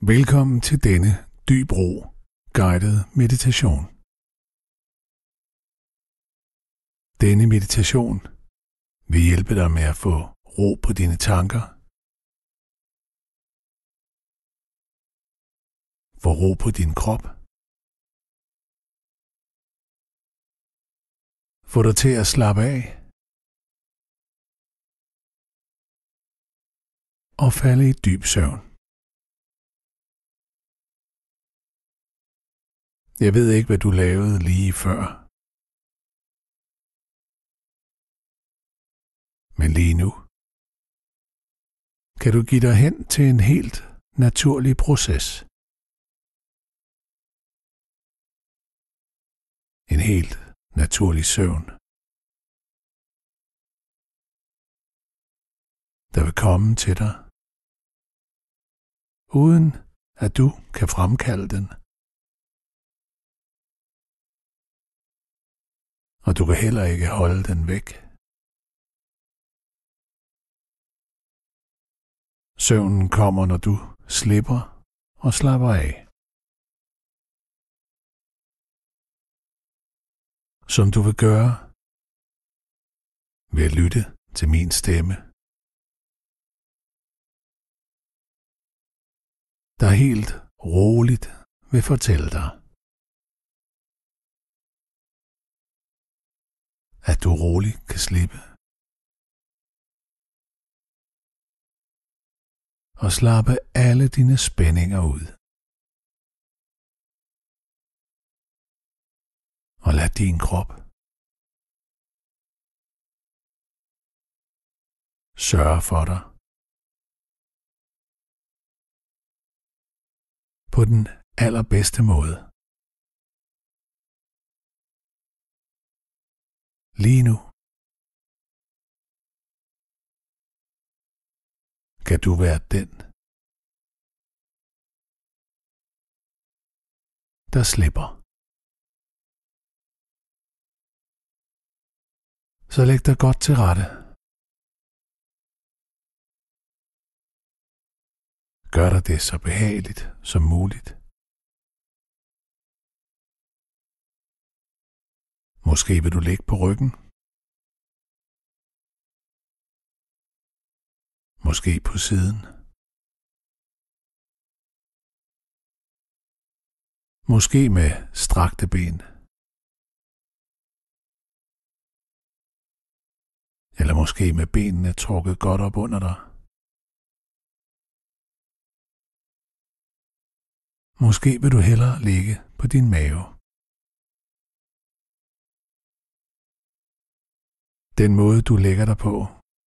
Velkommen til denne dyb ro guided meditation. Denne meditation vil hjælpe dig med at få ro på dine tanker, få ro på din krop, få dig til at slappe af og falde i dyb søvn. Jeg ved ikke, hvad du lavede lige før. Men lige nu kan du give dig hen til en helt naturlig proces. En helt naturlig søvn, der vil komme til dig, uden at du kan fremkalde den. Og du kan heller ikke holde den væk. Søvnen kommer, når du slipper og slapper af. Som du vil gøre ved at lytte til min stemme, der helt roligt vil fortælle dig, at du roligt kan slippe og slappe alle dine spændinger ud. Og lad din krop sørge for dig på den allerbedste måde. Lige nu kan du være den, der slipper. Så læg dig godt til rette. Gør dig det så behageligt som muligt. Måske vil du ligge på ryggen. Måske på siden. Måske med strakte ben. Eller måske med benene trukket godt op under dig. Måske vil du hellere ligge på din mave. Den måde du lægger dig på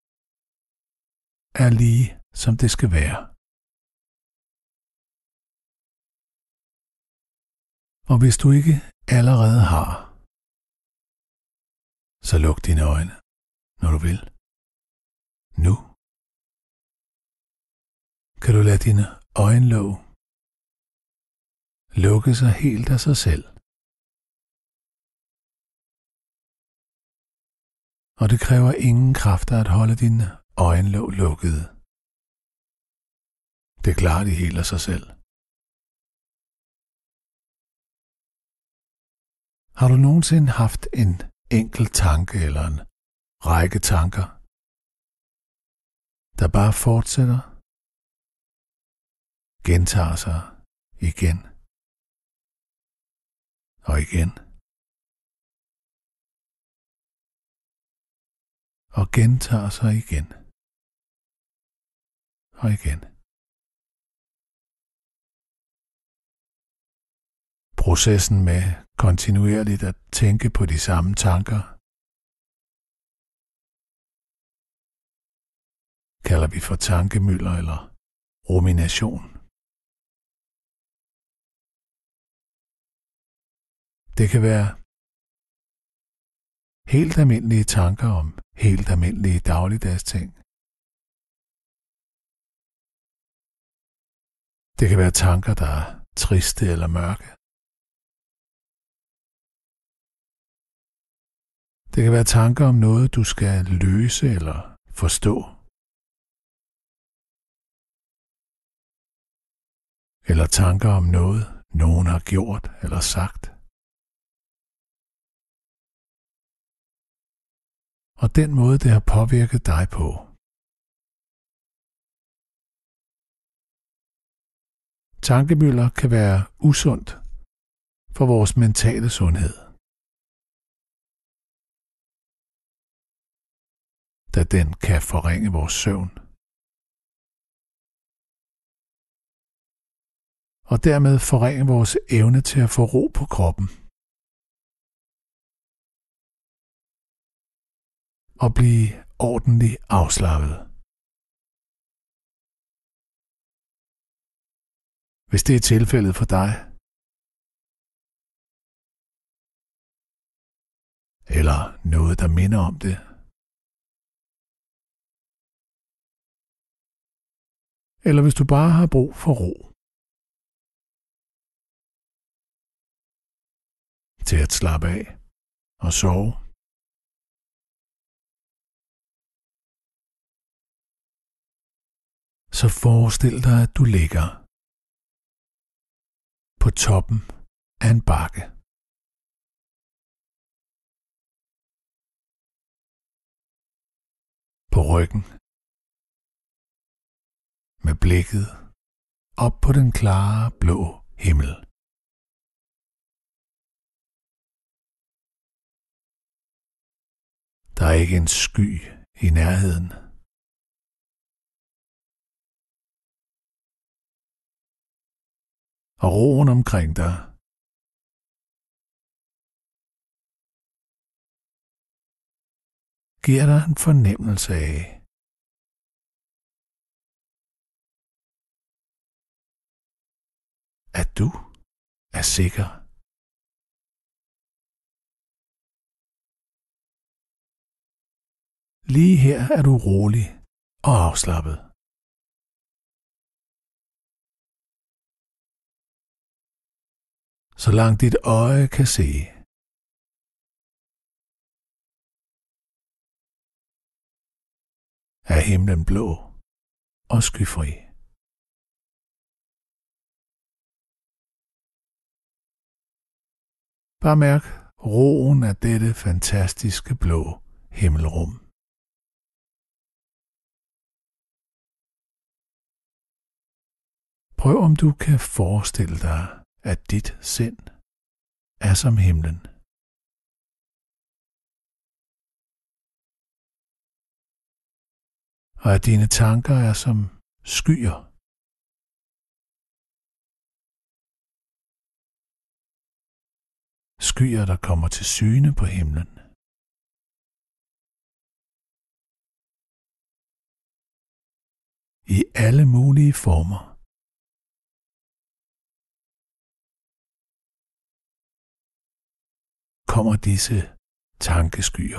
er lige som det skal være. Og hvis du ikke allerede har, så luk dine øjne, når du vil. Nu kan du lade dine øjenlåg lukke sig helt af sig selv. Og det kræver ingen kræfter at holde dine øjenlåg lukkede. Det klarer de helt af sig selv. Har du nogensinde haft en enkelt tanke eller en række tanker, der bare fortsætter, gentager sig igen og igen og gentager sig igen og igen? Processen med kontinuerligt at tænke på de samme tanker kalder vi for tankemylder eller rumination. Det kan være helt almindelige tanker om helt almindelige dagligdags ting. Det kan være tanker, der er triste eller mørke. Det kan være tanker om noget, du skal løse eller forstå. eller tanker om noget, nogen har gjort eller sagt. Og den måde, det har påvirket dig på. Tankemylder kan være usundt for vores mentale sundhed, da den kan forringe vores søvn, og dermed forringe vores evne til at få ro på kroppen og blive ordentligt afslappet. Hvis det er tilfældet for dig, eller noget, der minder om det, eller hvis du bare har brug for ro til at slappe af og sove, så forestil dig, at du ligger på toppen af en bakke. På ryggen, med blikket op på den klare blå himmel. Der er ikke en sky i nærheden. Og roen omkring dig giver dig en fornemmelse af, at du er sikker. Lige her er du rolig og afslappet. Så langt dit øje kan se, er himlen blå og skyfri. Bare mærk roen af dette fantastiske blå himmelrum. Prøv om du kan forestille dig, at dit sind er som himlen. Og at dine tanker er som skyer. Skyer, der kommer til syne på himlen. I alle mulige former. Kommer disse tankeskyer.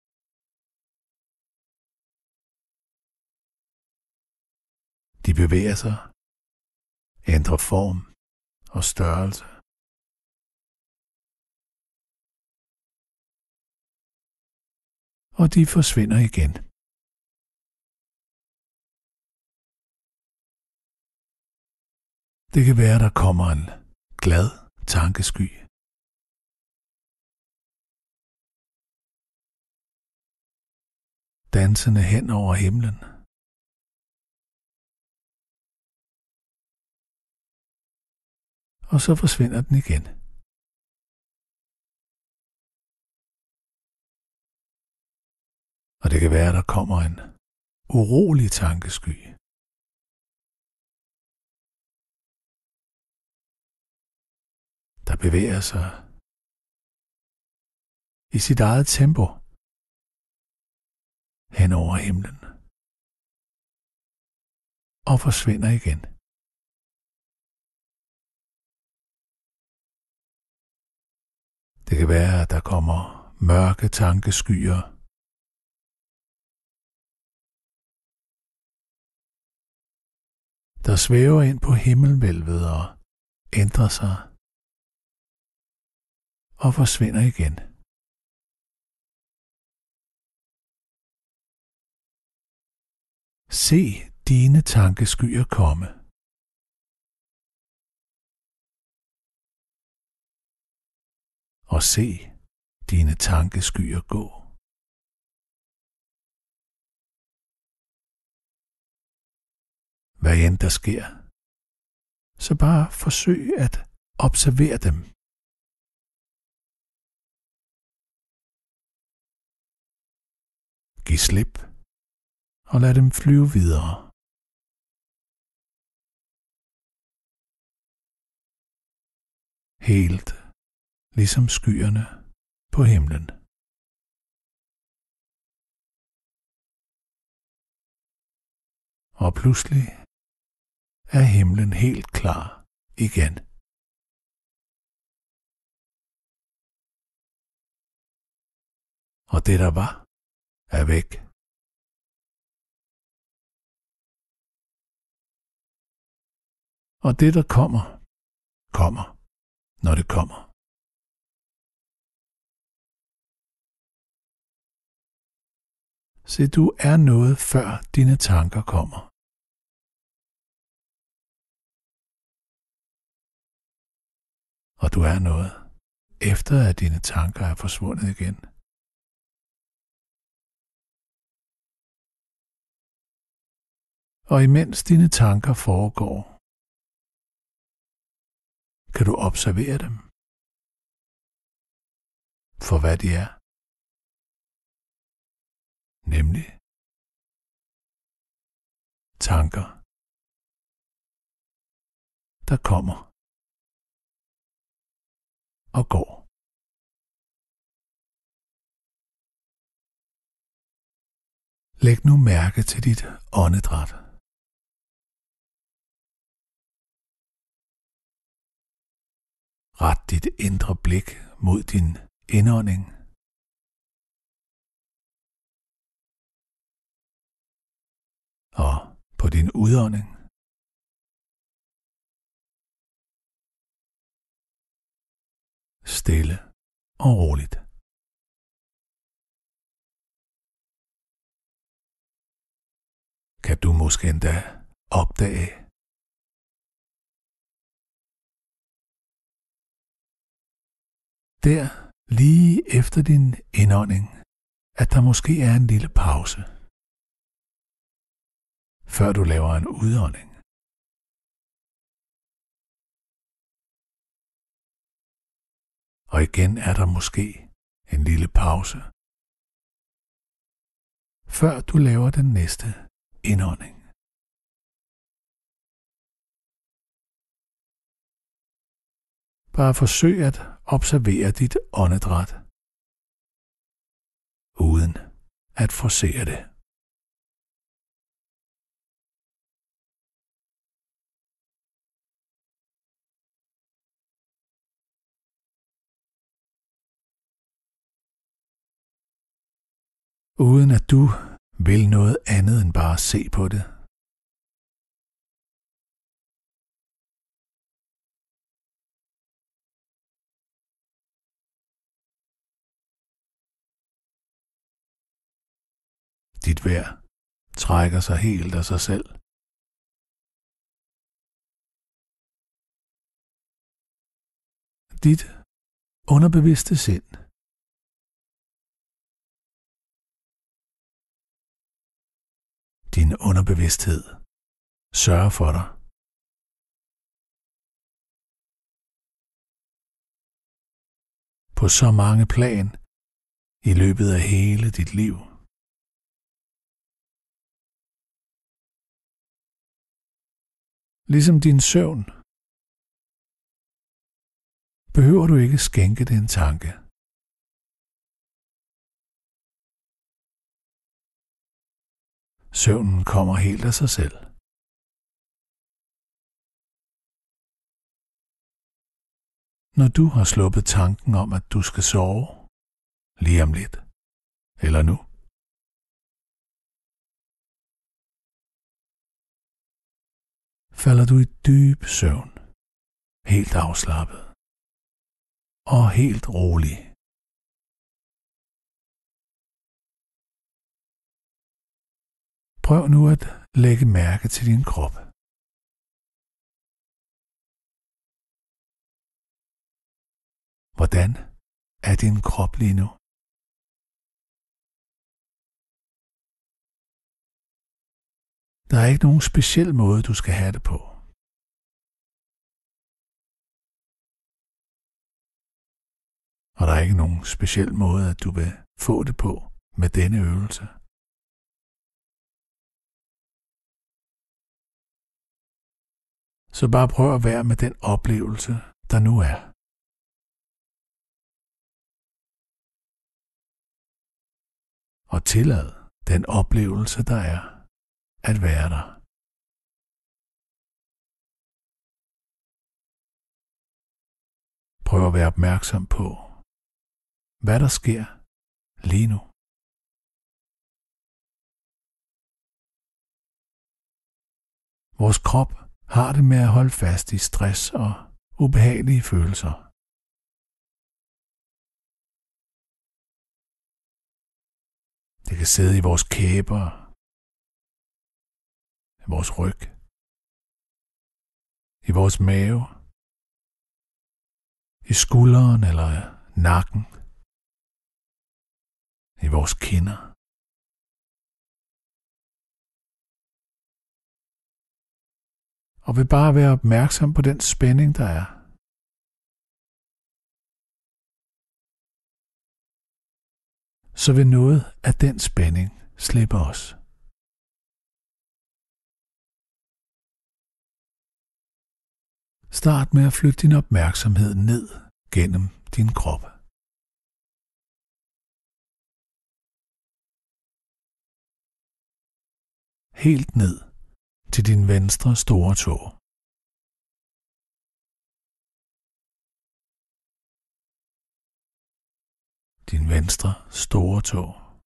De bevæger sig, ændrer form og størrelse. Og de forsvinder igen. Det kan være, der kommer en glad tankesky. Dansende hen over himlen. Og så forsvinder den igen. Og det kan være, der kommer en urolig tankesky. Der bevæger sig i sit eget tempo hen over himlen og forsvinder igen. Det kan være, at der kommer mørke tankeskyer, der svæver ind på himmelvælvet og ændrer sig og forsvinder igen. Se dine tankeskyer komme. og se dine tankeskyer gå. Hvad end der sker, så bare forsøg at observere dem. Giv slip og lad dem flyve videre. Helt ligesom skyerne på himlen. Og pludselig er himlen helt klar igen. Og det der var, er væk. Og det der kommer, kommer, når det kommer. Se, du er noget før dine tanker kommer. Og du er noget, efter at dine tanker er forsvundet igen. Og imens dine tanker foregår, kan du observere dem for hvad de er. Nemlig tanker, der kommer og går. Læg nu mærke til dit åndedræt. Ret dit indre blik mod din indånding. Og på din udånding. Stille og roligt. Kan du måske endda opdage, der lige efter din indånding, at der måske er en lille pause, før du laver en udånding. Og igen er der måske en lille pause, før du laver den næste indånding. Bare forsøg at observere dit åndedræt, uden at forcere det. Uden at du vil noget andet end bare se på det. Dit vejr trækker sig helt af sig selv. Dit underbevidste sind din underbevidsthed sørger for dig. På så mange plan i løbet af hele dit liv. Ligesom din søvn, behøver du ikke skænke det en tanke. Søvnen kommer helt af sig selv. Når du har sluppet tanken om, at du skal sove, lige om lidt, eller nu, falder du i dyb søvn, helt afslappet og helt rolig. Prøv nu at lægge mærke til din krop. Hvordan af din krop lige nu. Der er ikke nogen speciel måde, du skal have det på. Og der er ikke nogen speciel måde, at du vil få det på med denne øvelse. Så bare prøv at være med den oplevelse, der nu er. Og tillad den oplevelse, der er, at være der. Prøv at være opmærksom på, hvad der sker lige nu. Vores krop har det med at holde fast i stress og ubehagelige følelser. Det kan sidde i vores kæber, i vores ryg, i vores mave, i skulderen eller nakken, i vores kinder. Og vil bare være opmærksom på den spænding, der er. Så vil noget af den spænding slippe os. Start med at flytte din opmærksomhed ned gennem din krop. Helt ned til din venstre store tå. Din venstre store tå.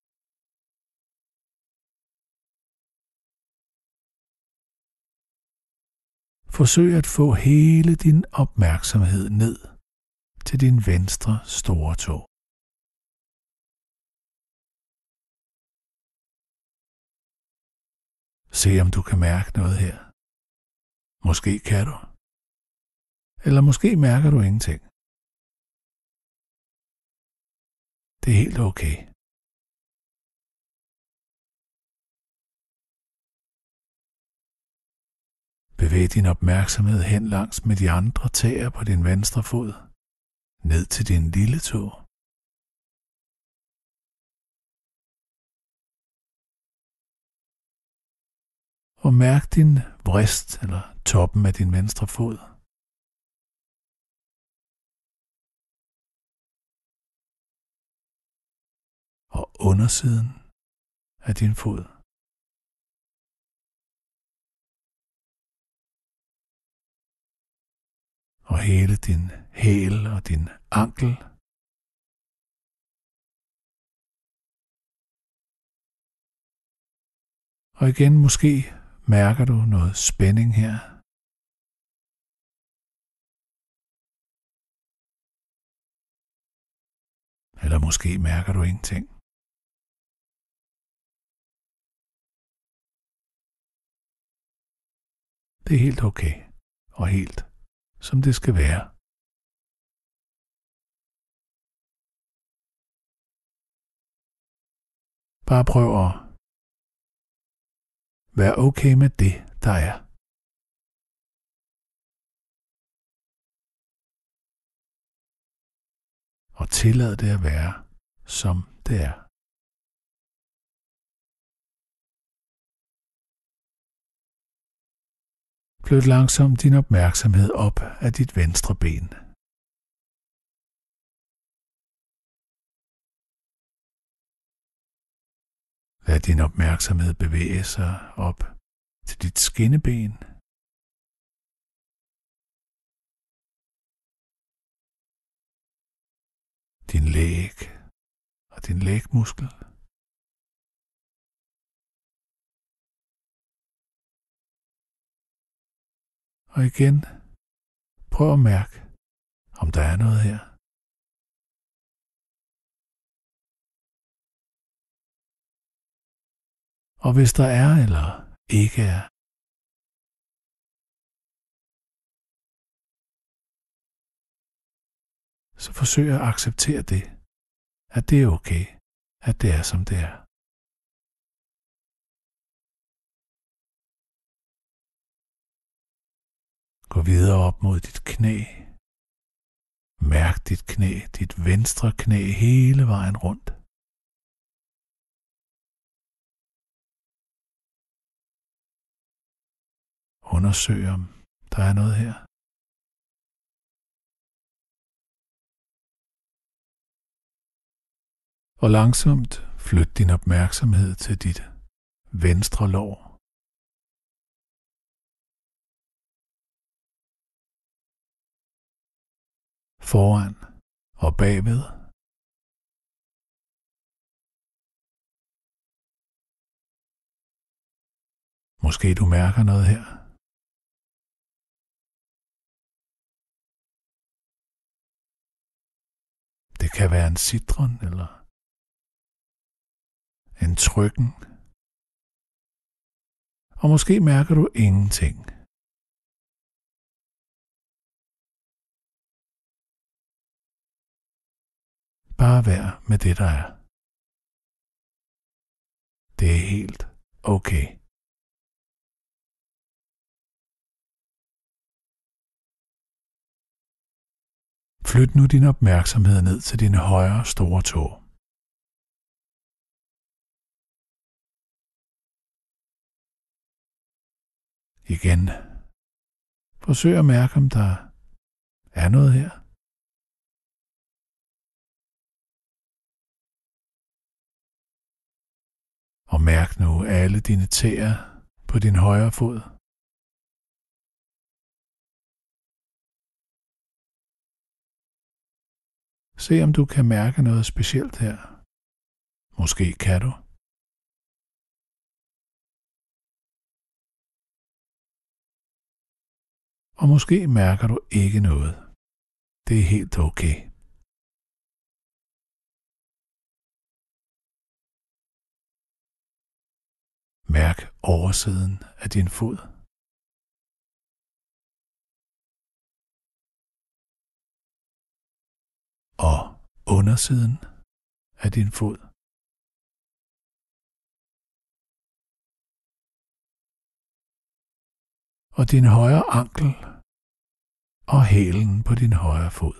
Forsøg at få hele din opmærksomhed ned til din venstre store tå. Se om du kan mærke noget her. Måske kan du. Eller måske mærker du ingenting. Det er helt okay. Bevæg din opmærksomhed hen langs med de andre tæer på din venstre fod, ned til din lille tå. Og mærk din vrist eller toppen af din venstre fod. Og undersiden af din fod. Og hele din hæl og din ankel. Og igen måske mærker du noget spænding her. Eller måske mærker du ingenting. Det er helt okay og helt som det skal være. Bare prøv at være okay med det, der er. Og tillad det at være, som det er. Flyt langsomt din opmærksomhed op af dit venstre ben. Lad din opmærksomhed bevæge sig op til dit skinneben. Din læg og din lægmuskel. Og igen, prøv at mærke, om der er noget her. Og hvis der er eller ikke er, så forsøg at acceptere det, at det er okay, at det er som det er. Gå videre op mod dit knæ. Mærk dit knæ, dit venstre knæ hele vejen rundt. Undersøg om der er noget her. Og langsomt flyt din opmærksomhed til dit venstre lår. Foran og bagved. Måske du mærker noget her. Det kan være en sitren eller en trykken. Og måske mærker du ingenting. Bare vær med det, der er. Det er helt okay. Flyt nu din opmærksomhed ned til din højre store tå. Igen. Forsøg at mærke, om der er noget her. Og mærk nu alle dine tæer på din højre fod. Se om du kan mærke noget specielt her. Måske kan du. Og måske mærker du ikke noget. Det er helt okay. Mærk oversiden af din fod. Og undersiden af din fod. Og din højre ankel og hælen på din højre fod.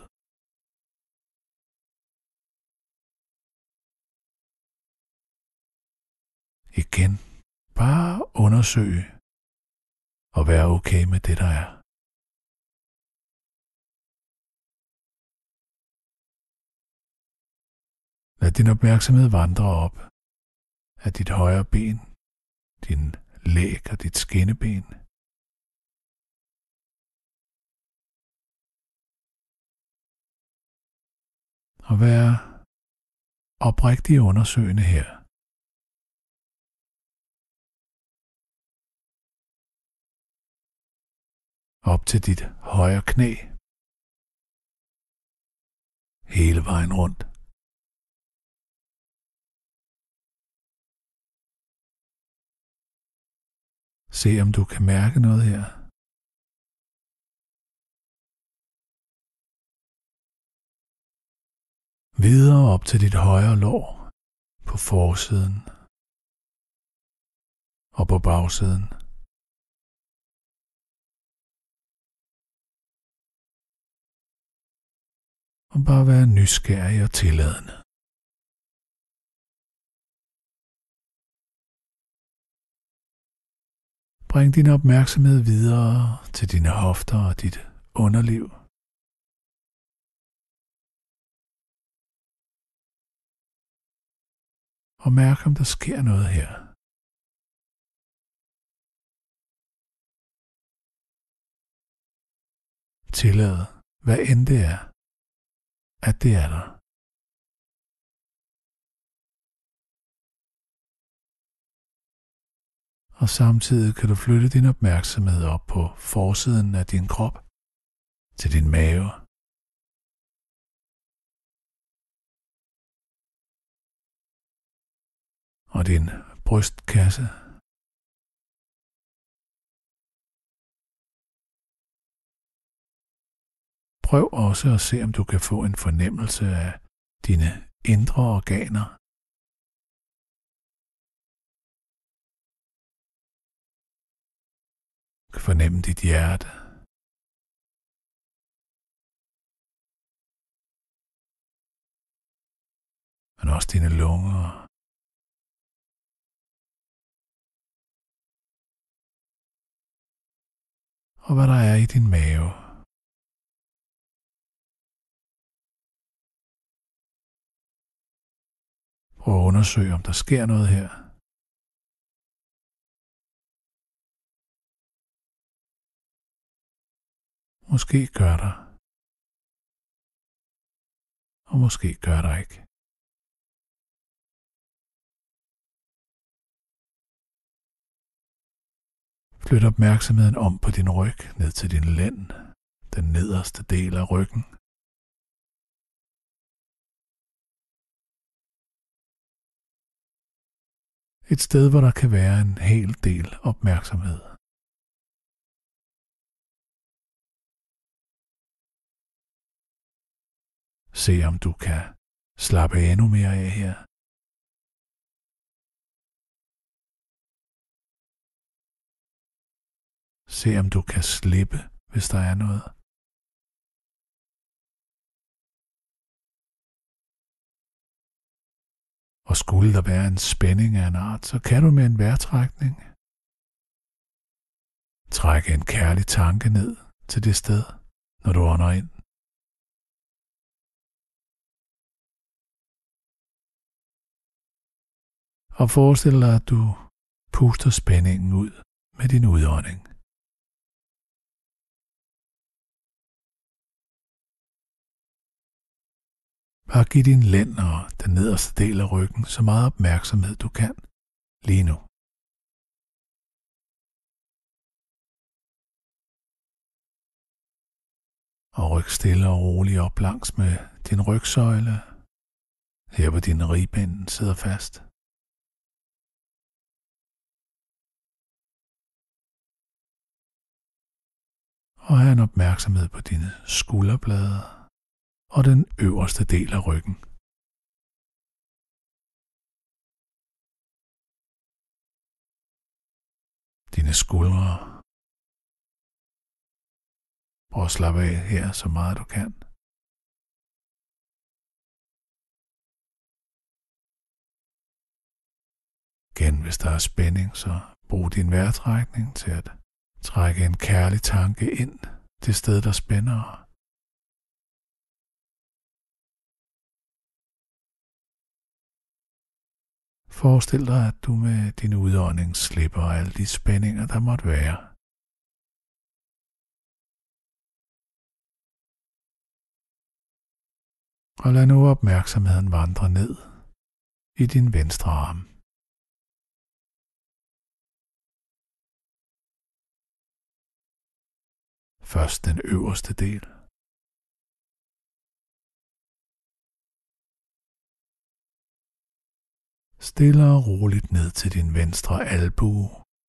Igen, bare undersøg og vær okay med det, der er. Lad din opmærksomhed vandre op af dit højre ben, din læg og dit skinneben. Og vær oprigtig undersøgende her. Op til dit højre knæ. Hele vejen rundt. Se om du kan mærke noget her. Videre op til dit højre lår på forsiden og på bagsiden. Og bare være nysgerrig og tilladende. Bring din opmærksomhed videre til dine hofter og dit underliv. Og mærk, om der sker noget her. Tillad, hvad end det er, at det er der. Og samtidig kan du flytte din opmærksomhed op på forsiden af din krop, til din mave. Og din brystkasse. prøv også at se, om du kan få en fornemmelse af dine indre organer. Du kan fornemme dit hjerte. Men også dine lunger. Og hvad der er i din mave. Prøv at undersøge, om der sker noget her. Måske gør der. Og måske gør der ikke. Flyt opmærksomheden om på din ryg ned til din lænd, den nederste del af ryggen. Et sted, hvor der kan være en hel del opmærksomhed. Se om du kan slappe endnu mere af her. Se om du kan slippe, hvis der er noget. Og skulle der være en spænding af en art, så kan du med en vejrtrækning trække en kærlig tanke ned til det sted, når du ånder ind. Og forestil dig, at du puster spændingen ud med din udånding. Bare giv din lænd og den nederste del af ryggen så meget opmærksomhed du kan lige nu. Og ryk stille og roligt op langs med din rygsøjle, her hvor dine ribben sidder fast. Og have en opmærksomhed på dine skulderblade og den øverste del af ryggen. Dine skuldre. Prøv at slappe af her så meget du kan. Igen, hvis der er spænding, så brug din vejrtrækning til at trække en kærlig tanke ind det sted, der spænder. Forestil dig, at du med din udånding slipper alle de spændinger, der måtte være. Og lad nu opmærksomheden vandre ned i din venstre arm. Først den øverste del. Stille og roligt ned til din venstre albue.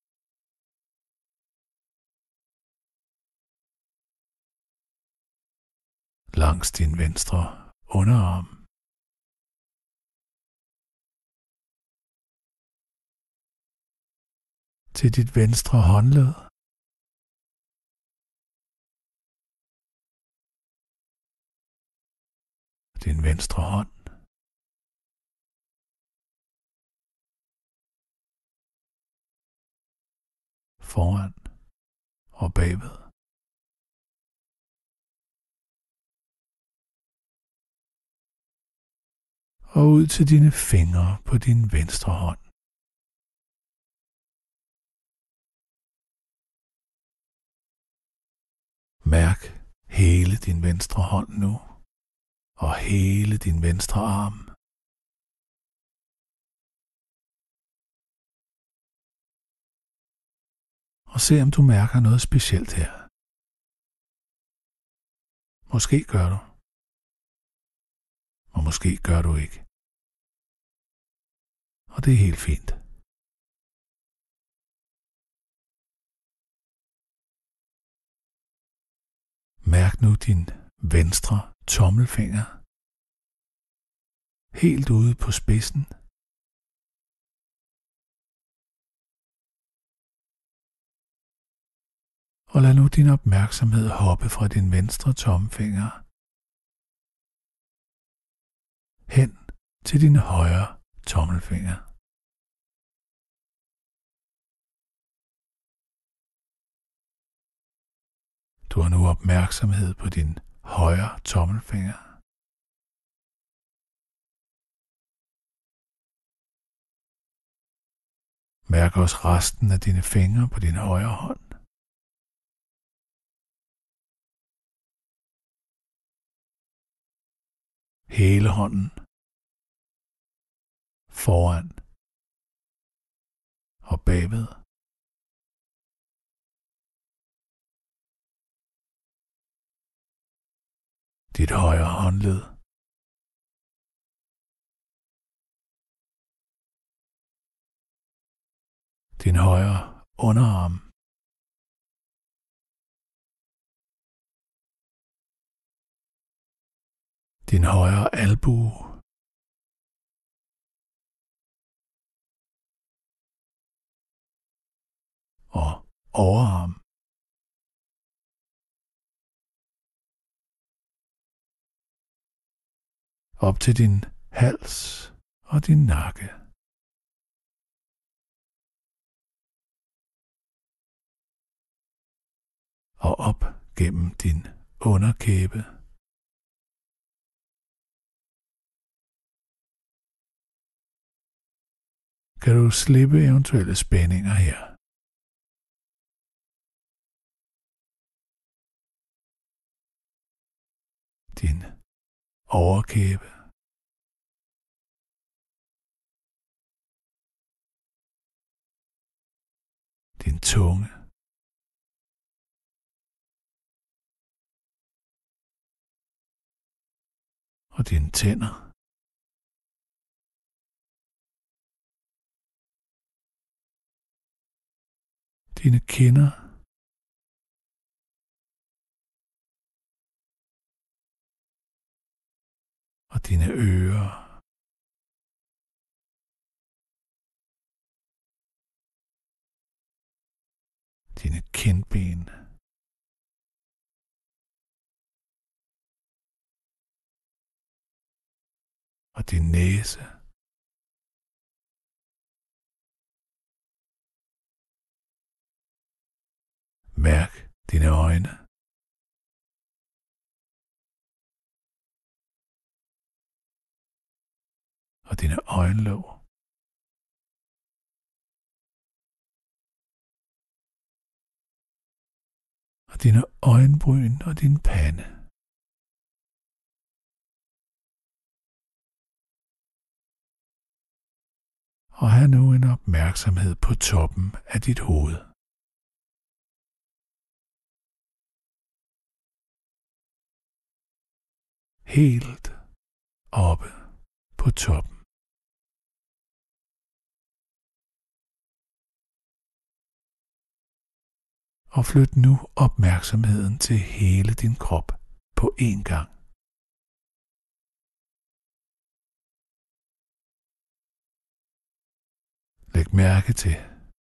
Langs din venstre underarm. Til dit venstre håndled. Din venstre hånd. Foran og bagved. Og ud til dine fingre på din venstre hånd. Mærk hele din venstre hånd nu, og hele din venstre arm. Og se om du mærker noget specielt her. Måske gør du. Og måske gør du ikke. Og det er helt fint. Mærk nu din venstre tommelfinger helt ude på spidsen. Og lad nu din opmærksomhed hoppe fra din venstre tommelfinger hen til din højre tommelfinger. Du har nu opmærksomhed på din højre tommelfinger. Mærk også resten af dine fingre på din højre hånd. Hele hånden, foran og bagved. Dit højre håndled. Din højre underarm. Din højre albue. Og overarm. Op til din hals og din nakke. Og op gennem din underkæbe. Kan du slippe eventuelle spændinger her? Din overkæbe. Din tunge. Og dine tænder. Dine kinder. Og dine ører. Dine kindben. Og din næse. Mærk dine øjne. Og dine øjenlåg. Og dine øjenbryn og din pande. Og have nu en opmærksomhed på toppen af dit hoved. Helt oppe på toppen. Og flyt nu opmærksomheden til hele din krop på én gang. Læg mærke til,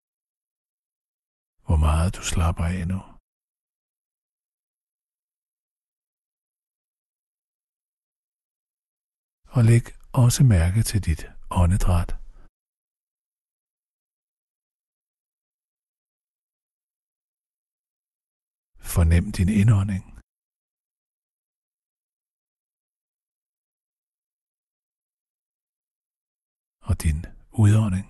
hvor meget du slapper af nu. Og læg også mærke til dit åndedræt. Fornem din indånding. Og din udånding.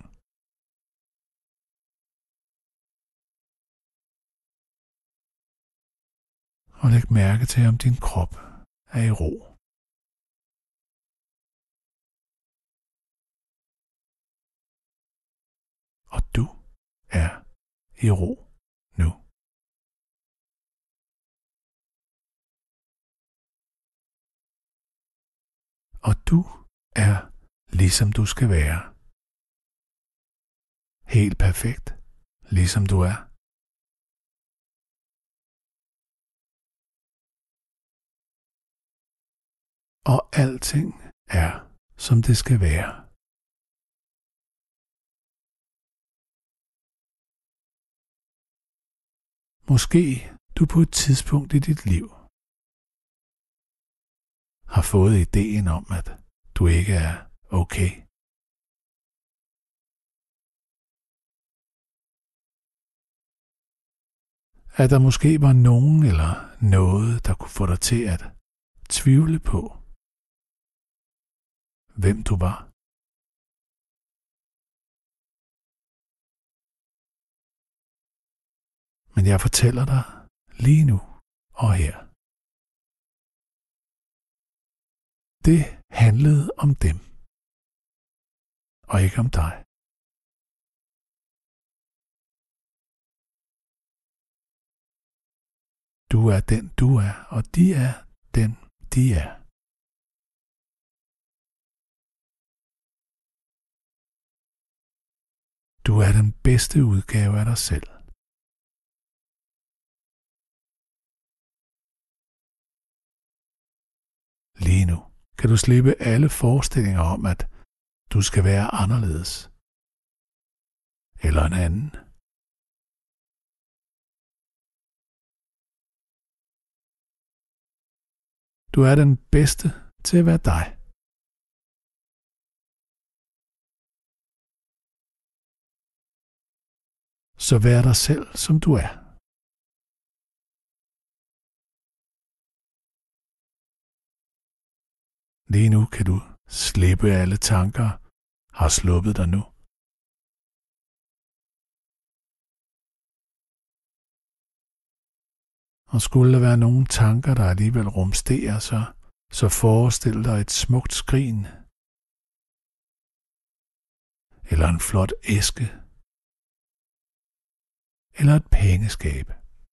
Og læg mærke til, om din krop er i ro. Og du er i ro nu. Og du er ligesom du skal være. Helt perfekt, ligesom du er. og alting er, som det skal være. Måske du på et tidspunkt i dit liv har fået ideen om, at du ikke er okay. At der måske var nogen eller noget, der kunne få dig til at tvivle på, hvem du var. Men jeg fortæller dig lige nu og her. Det handlede om dem, og ikke om dig. Du er den, du er, og de er den, de er. Du er den bedste udgave af dig selv. Lige nu kan du slippe alle forestillinger om, at du skal være anderledes eller en anden. Du er den bedste til at være dig. Så vær dig selv, som du er. Lige nu kan du slippe alle tanker, har sluppet dig nu. Og skulle der være nogle tanker, der alligevel rumsterer, så forestil dig et smukt skrin, eller en flot æske, eller et pengeskab.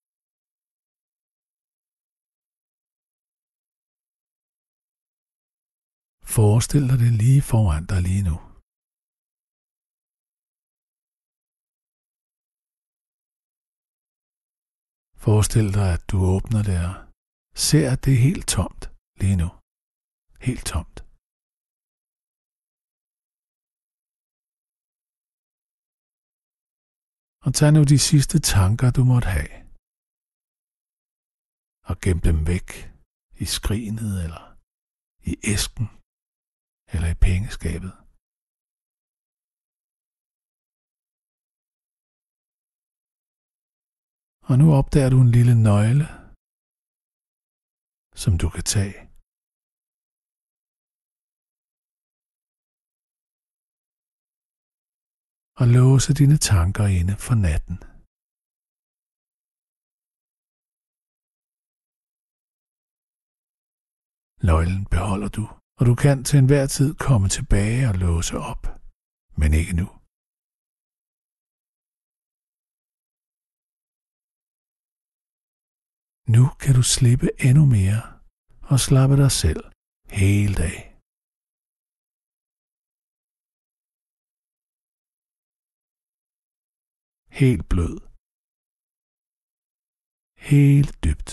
Forestil dig det lige foran dig lige nu. Forestil dig, at du åbner det og ser, at det er helt tomt lige nu. Helt tomt. Og tag nu de sidste tanker, du måtte have, og gem dem væk i skrinet, eller i æsken, eller i pengeskabet. Og nu opdager du en lille nøgle, som du kan tage. Og låse dine tanker inde for natten. Nøglen beholder du, og du kan til enhver tid komme tilbage og låse op, men ikke nu. Nu kan du slippe endnu mere og slappe dig selv helt af. Helt blød. Helt dybt.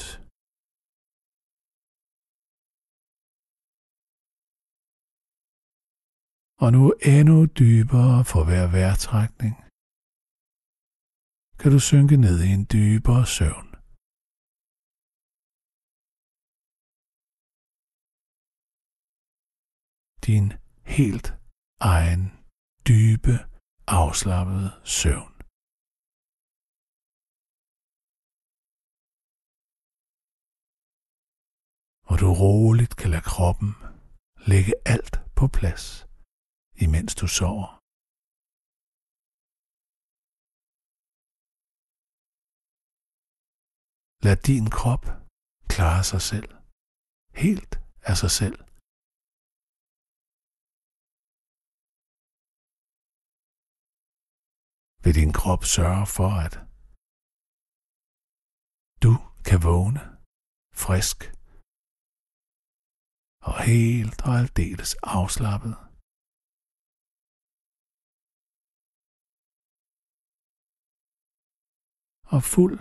Og nu endnu dybere for hver vejrtrækning kan du synke ned i en dybere søvn. Din helt egen dybe, afslappede søvn. Hvor du roligt kan lade kroppen lægge alt på plads, imens du sover. Lad din krop klare sig selv, helt af sig selv. Vil din krop sørge for, at du kan vågne frisk og helt og aldeles afslappet. Og fuld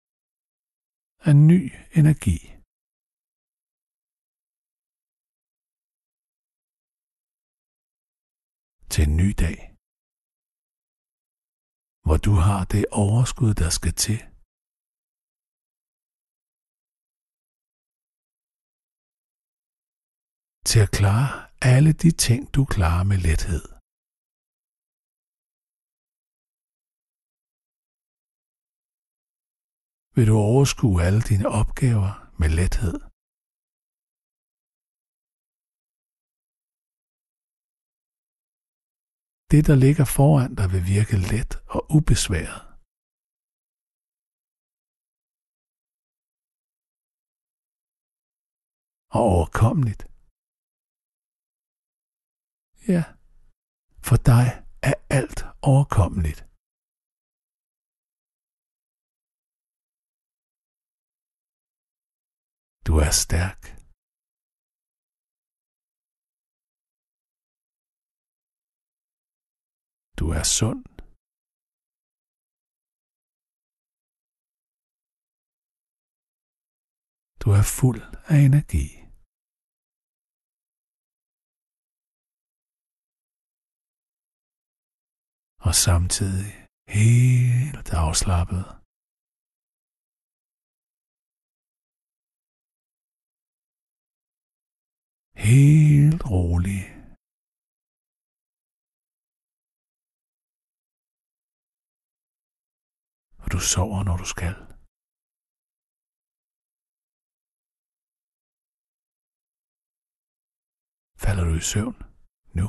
af ny energi. til en ny dag, hvor du har det overskud, der skal til at klare alle de ting, du klarer med lethed. Vil du overskue alle dine opgaver med lethed? Det, der ligger foran dig, vil virke let og ubesværet. Og overkommeligt. Ja, for dig er alt overkommeligt. Du er stærk. Du er sund. Du er fuld af energi. Og samtidig helt afslappet. Helt rolig. Og du sover, når du skal. Falder du i søvn nu?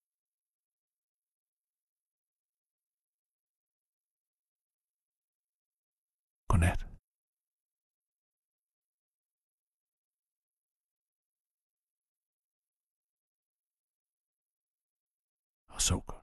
Godnat. Og sov godt.